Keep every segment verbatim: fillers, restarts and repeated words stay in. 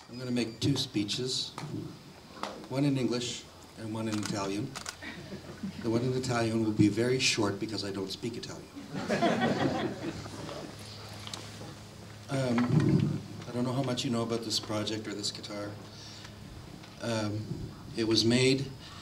I'm going to make two speeches, one in English and one in Italian. The one in Italian will be very short because I don't speak Italian. um, I don't know how much you know about this project or this guitar. Um, it was made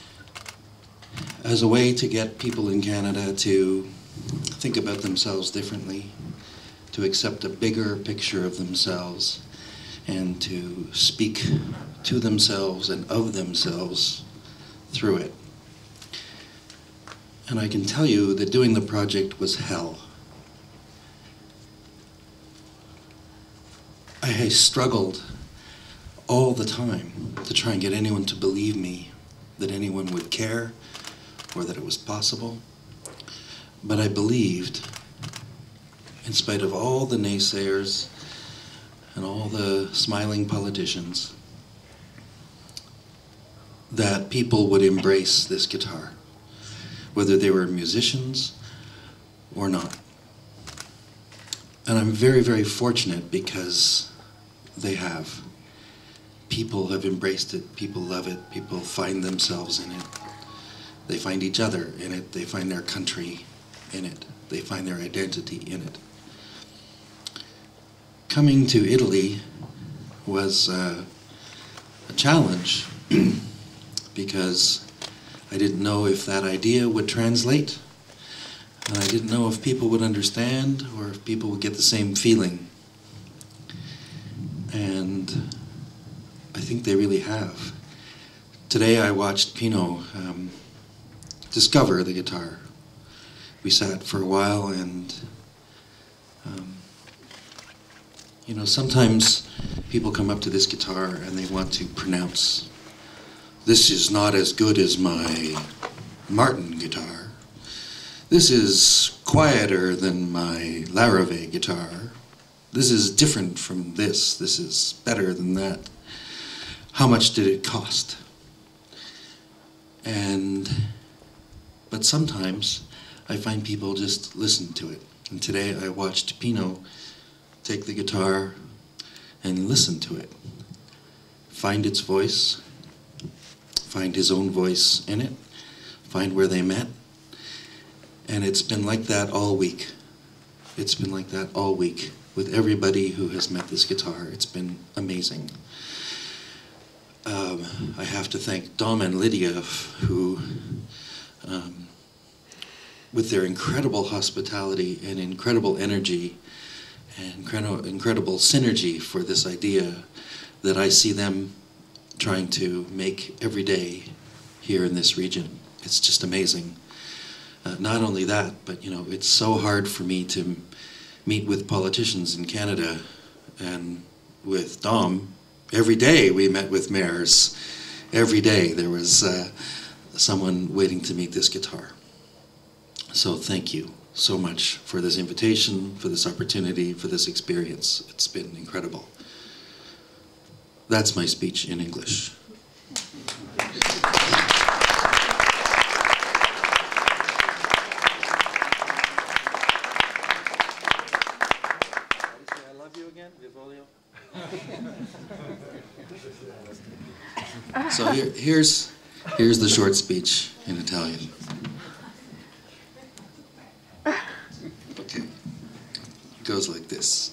as a way to get people in Canada to think about themselves differently, to accept a bigger picture of themselves, and to speak to themselves and of themselves through it. And I can tell you that doing the project was hell. I struggled all the time to try and get anyone to believe me, that anyone would care, or that it was possible. But I believed, in spite of all the naysayers and all the smiling politicians, that people would embrace this guitar, whether they were musicians or not. And I'm very, very fortunate because they have. People have embraced it, people love it, people find themselves in it. They find each other in it, they find their country in it, they find their identity in it. Coming to Italy was uh, a challenge because I didn't know if that idea would translate, and I didn't know if people would understand or if people would get the same feeling. And I think they really have. Today I watched Pino um, discover the guitar. We sat for a while and um, you know, sometimes people come up to this guitar and they want to pronounce, this is not as good as my Martin guitar. This is quieter than my Larrivee guitar. This is different from this. This is better than that. How much did it cost? And, but sometimes I find people just listen to it. And today I watched Pino take the guitar and listen to it. Find its voice, find his own voice in it, find where they met. And it's been like that all week. It's been like that all week with everybody who has met this guitar. It's been amazing. Um, I have to thank Dom and Lydia, who, um, with their incredible hospitality and incredible energy and incredible, incredible synergy for this idea that I see them trying to make every day here in this region. It's just amazing. Uh, not only that, but you know, it's so hard for me to meet with politicians in Canada, and with Dom, every day we met with mayors. Every day there was uh, someone waiting to meet this guitar. So thank you so much for this invitation, for this opportunity, for this experience. It's been incredible. That's my speech in English. So here, here's, here's the short speech in Italian. Okay, it goes like this.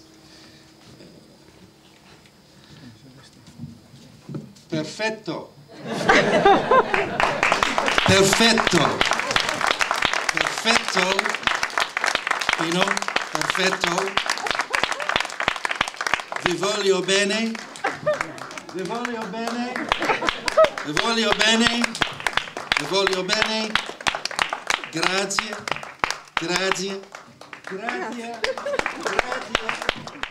Perfetto. Perfetto. Perfetto. Pino, perfetto. Vi voglio bene. Vi voglio bene. Vi voglio bene. Vi voglio bene. Grazie. Grazie. Grazie. Grazie.